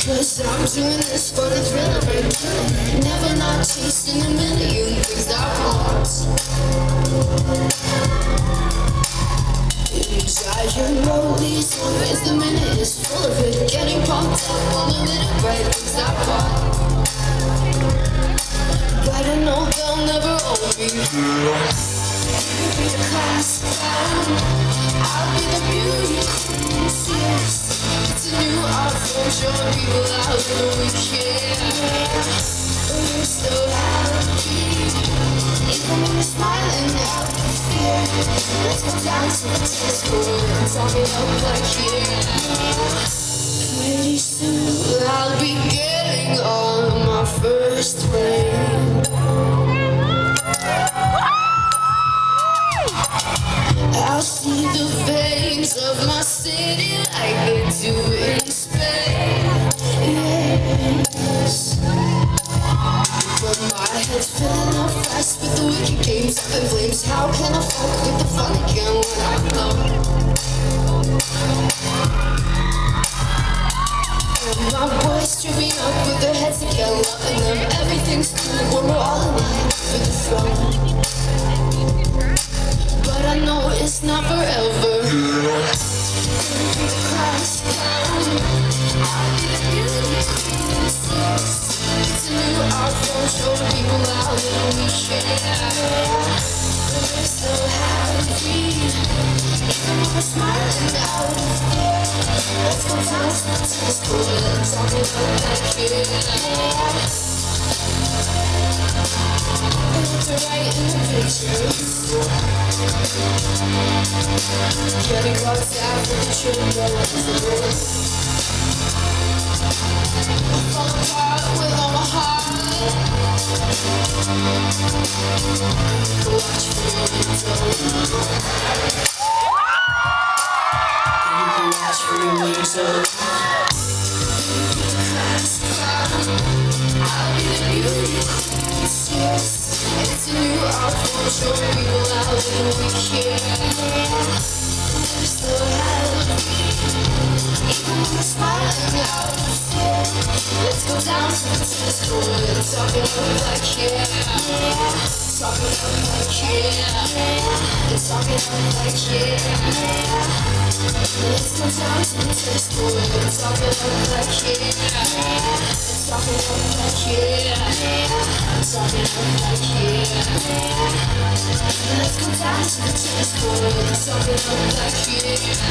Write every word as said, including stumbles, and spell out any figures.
Cause I'm doing this for the thrill of it. Never not chasing a million things I want. Giant rollies, always the minute is full of it. Getting pumped up on the little bright things I want. But I know they'll never own me. You'll be the class clown, I'll be the beauty queen. Yes, it's a new art form, showing people how little we care. We're so happy, even when we're smiling out of fear. Let's go down to the tennis court and talk it up like here. Pretty soon I'll be getting on my first plane. I'll see the veins of my city like they do in Spain. Yes, but my head's filling up fast with the wicked games up in flames. How can I fuck with the fun again when I know? And my boys tripping up with their heads together, loving them. Everything's cool when we're all in line for the throne. But I know it's not forever. Gonna be the class clown, I'll be the beauty queen. It's a new art form, showing people how little we care. We're so happy, even when we're smiling out of fear. Let's go down to the tennis court and talk it up like here. It's right in the pictures. Getting locked out with the children is the rule. I fall apart with all my heart. Watch for your window. You can watch for your window. I'll be the beauty queen. Yes, it's a new art form, showing people how little we care. We're so happy, even when we're smiling out of fear. Let's go down to the tennis court and talk it up like here. Talk it up like here. Let's talk it up like here. Let's go down to the tennis court and talk it up like here. Talk it up like here. Talk it up like here. Let's go down to the tennis court and talk it up like here.